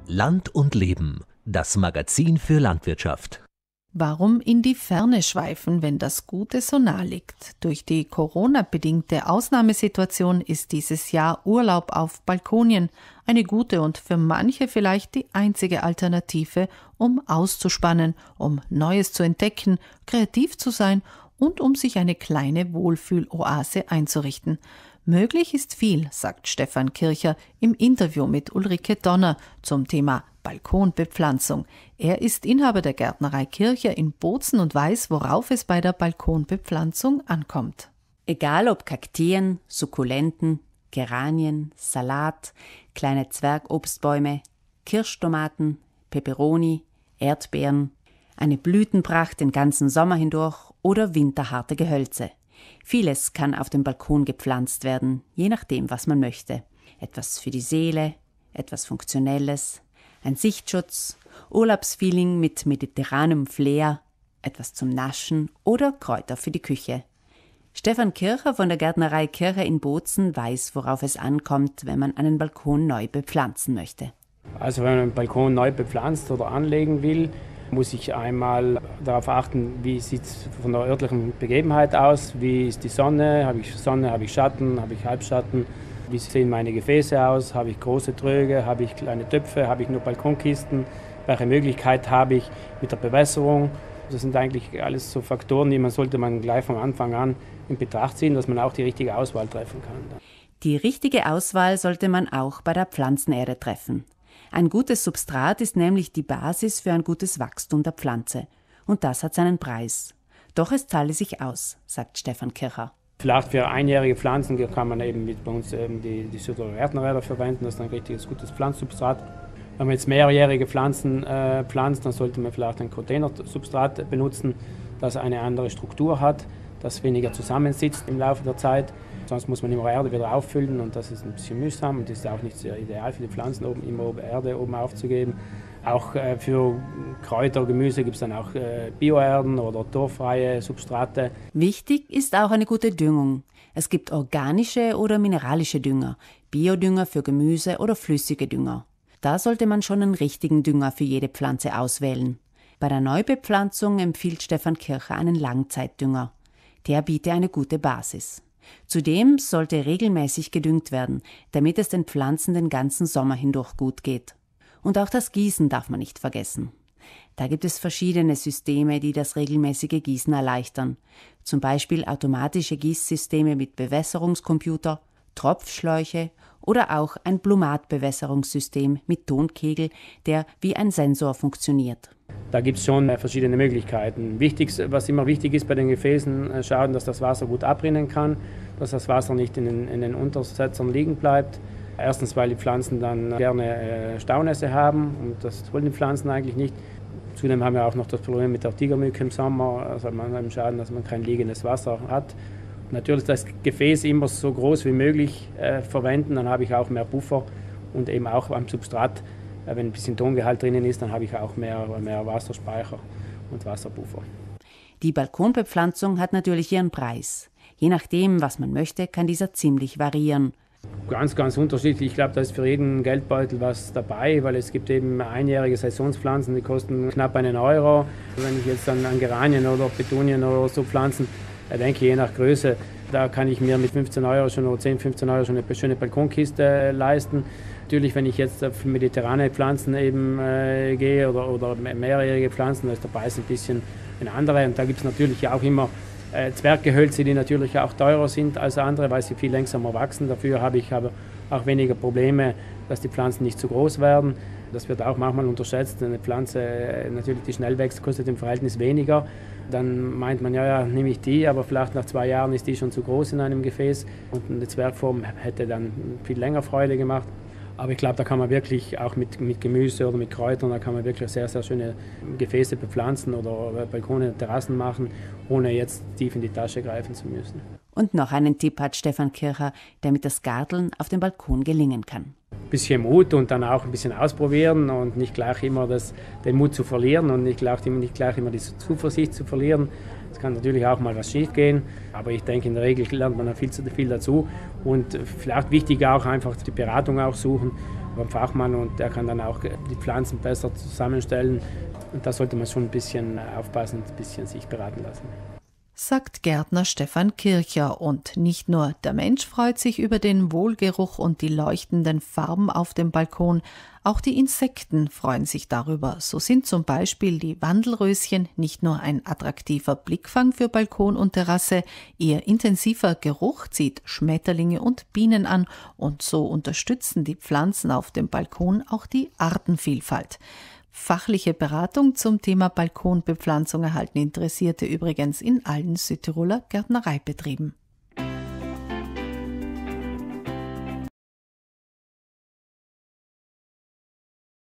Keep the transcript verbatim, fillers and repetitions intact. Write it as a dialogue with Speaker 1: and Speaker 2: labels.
Speaker 1: Land und Leben, das Magazin für Landwirtschaft.
Speaker 2: Warum in die Ferne schweifen, wenn das Gute so nah liegt? Durch die Corona-bedingte Ausnahmesituation ist dieses Jahr Urlaub auf Balkonien eine gute und für manche vielleicht die einzige Alternative, um auszuspannen, um Neues zu entdecken, kreativ zu sein und um sich eine kleine Wohlfühloase einzurichten. Möglich ist viel, sagt Stefan Kircher im Interview mit Ulrike Donner zum Thema Balkonbepflanzung. Er ist Inhaber der Gärtnerei Kircher in Bozen und weiß, worauf es bei der Balkonbepflanzung ankommt.
Speaker 3: Egal ob Kakteen, Sukkulenten, Geranien, Salat, kleine Zwergobstbäume, Kirschtomaten, Peperoni, Erdbeeren, eine Blütenpracht den ganzen Sommer hindurch oder winterharte Gehölze. Vieles kann auf dem Balkon gepflanzt werden, je nachdem, was man möchte. Etwas für die Seele, etwas Funktionelles, ein Sichtschutz, Urlaubsfeeling mit mediterranem Flair, etwas zum Naschen oder Kräuter für die Küche. Stefan Kircher von der Gärtnerei Kircher in Bozen weiß, worauf es ankommt, wenn man einen Balkon neu bepflanzen möchte.
Speaker 4: Also wenn man einen Balkon neu bepflanzt oder anlegen will, muss ich einmal darauf achten, wie sieht es von der örtlichen Begebenheit aus, wie ist die Sonne, habe ich Sonne, habe ich Schatten, habe ich Halbschatten, wie sehen meine Gefäße aus, habe ich große Tröge, habe ich kleine Töpfe, habe ich nur Balkonkisten, welche Möglichkeit habe ich mit der Bewässerung. Das sind eigentlich alles so Faktoren, die man sollte man gleich von Anfang an in Betracht ziehen, dass man auch die richtige Auswahl treffen kann.
Speaker 3: Die richtige Auswahl sollte man auch bei der Pflanzenerde treffen. Ein gutes Substrat ist nämlich die Basis für ein gutes Wachstum der Pflanze. Und das hat seinen Preis. Doch es zahle sich aus, sagt Stefan Kircher.
Speaker 4: Vielleicht für einjährige Pflanzen kann man eben mit bei uns eben die, die Südtiroler Gärtnerräder verwenden. Das ist ein richtiges gutes Pflanzsubstrat. Wenn man jetzt mehrjährige Pflanzen äh, pflanzt, dann sollte man vielleicht ein Containersubstrat benutzen, das eine andere Struktur hat, das weniger zusammensitzt im Laufe der Zeit. Sonst muss man immer Erde wieder auffüllen und das ist ein bisschen mühsam und das ist auch nicht sehr ideal für die Pflanzen, oben, immer Erde oben aufzugeben. Auch äh, für Kräuter, Gemüse gibt es dann auch äh, Bioerden oder torffreie Substrate.
Speaker 3: Wichtig ist auch eine gute Düngung. Es gibt organische oder mineralische Dünger, Biodünger für Gemüse oder flüssige Dünger. Da sollte man schon einen richtigen Dünger für jede Pflanze auswählen. Bei der Neubepflanzung empfiehlt Stefan Kircher einen Langzeitdünger. Der bietet eine gute Basis. Zudem sollte regelmäßig gedüngt werden, damit es den Pflanzen den ganzen Sommer hindurch gut geht. Und auch das Gießen darf man nicht vergessen. Da gibt es verschiedene Systeme, die das regelmäßige Gießen erleichtern. Zum Beispiel automatische Gießsysteme mit Bewässerungscomputer, Tropfschläuche oder auch ein Blumatbewässerungssystem mit Tonkegel, der wie ein Sensor funktioniert.
Speaker 4: Da gibt es schon verschiedene Möglichkeiten. Wichtig, was immer wichtig ist bei den Gefäßen, schauen, dass das Wasser gut abrinnen kann, dass das Wasser nicht in den, in den Untersetzern liegen bleibt. Erstens, weil die Pflanzen dann gerne Staunässe haben und das wollen die Pflanzen eigentlich nicht. Zudem haben wir auch noch das Problem mit der Tigermücke im Sommer, also man eben schauen, dass man kein liegendes Wasser hat. Natürlich das Gefäß immer so groß wie möglich äh, verwenden, dann habe ich auch mehr Puffer und eben auch am Substrat, äh, wenn ein bisschen Tongehalt drinnen ist, dann habe ich auch mehr, mehr Wasserspeicher und Wasserpuffer.
Speaker 3: Die Balkonbepflanzung hat natürlich ihren Preis. Je nachdem, was man möchte, kann dieser ziemlich variieren.
Speaker 4: Ganz, ganz unterschiedlich. Ich glaube, da ist für jeden Geldbeutel was dabei, weil es gibt eben einjährige Saisonspflanzen, die kosten knapp einen Euro. Wenn ich jetzt dann an Geranien oder Petunien oder so Pflanzen ich denke, je nach Größe, da kann ich mir mit fünfzehn Euro schon oder zehn, fünfzehn Euro schon eine schöne Balkonkiste leisten. Natürlich, wenn ich jetzt auf mediterrane Pflanzen eben äh, gehe oder, oder mehrjährige Pflanzen, da ist der Preis ein bisschen ein anderer. Und da gibt es natürlich auch immer äh, Zwerggehölze, die natürlich auch teurer sind als andere, weil sie viel langsamer wachsen. Dafür habe ich aber auch weniger Probleme, dass die Pflanzen nicht zu groß werden. Das wird auch manchmal unterschätzt. Eine Pflanze, natürlich die schnell wächst, kostet im Verhältnis weniger. Dann meint man, ja, ja, nehme ich die, aber vielleicht nach zwei Jahren ist die schon zu groß in einem Gefäß und eine Zwergform hätte dann viel länger Freude gemacht. Aber ich glaube, da kann man wirklich auch mit, mit Gemüse oder mit Kräutern, da kann man wirklich sehr, sehr schöne Gefäße bepflanzen oder Balkone, Terrassen machen, ohne jetzt tief in die Tasche greifen zu müssen.
Speaker 3: Und noch einen Tipp hat Stefan Kircher, damit das Garteln auf dem Balkon gelingen kann.
Speaker 4: Ein bisschen Mut und dann auch ein bisschen ausprobieren und nicht gleich immer das, den Mut zu verlieren und nicht gleich, nicht gleich immer die Zuversicht zu verlieren. Es kann natürlich auch mal was schief gehen, aber ich denke, in der Regel lernt man viel zu viel dazu und vielleicht wichtig auch einfach die Beratung auch suchen, beim Fachmann und der kann dann auch die Pflanzen besser zusammenstellen. Und da sollte man schon ein bisschen aufpassen und ein bisschen sich beraten lassen.
Speaker 2: Sagt Gärtner Stefan Kircher. Und nicht nur der Mensch freut sich über den Wohlgeruch und die leuchtenden Farben auf dem Balkon, auch die Insekten freuen sich darüber. So sind zum Beispiel die Wandelröschen nicht nur ein attraktiver Blickfang für Balkon und Terrasse, ihr intensiver Geruch zieht Schmetterlinge und Bienen an und so unterstützen die Pflanzen auf dem Balkon auch die Artenvielfalt. Fachliche Beratung zum Thema Balkonbepflanzung erhalten Interessierte übrigens in allen Südtiroler Gärtnereibetrieben.